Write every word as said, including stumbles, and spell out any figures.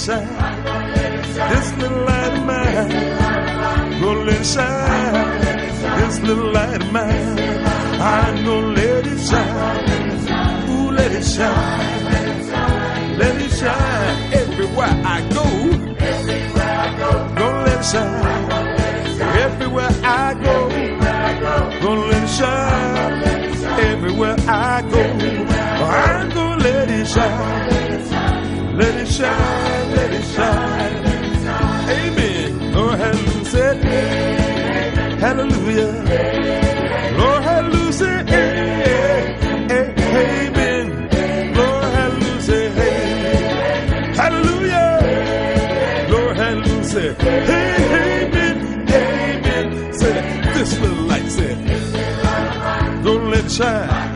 shine. This little light of mine, gonna let it shine. This little light of mine, I'm gonna let it shine. Ooh, let it shine. Let it shine everywhere I go. Gonna let it shine. Everywhere I go. Gonna let it shine. Everywhere I go. I'm gonna let it shine. Let it shine. Let it shine. Amen. Lord, hallelujah. Hallelujah. Lord, hallelujah. Amen. Lord, hallelujah. Hallelujah. Lord, hallelujah. Amen. Amen. Say this little light said, don't let it shine.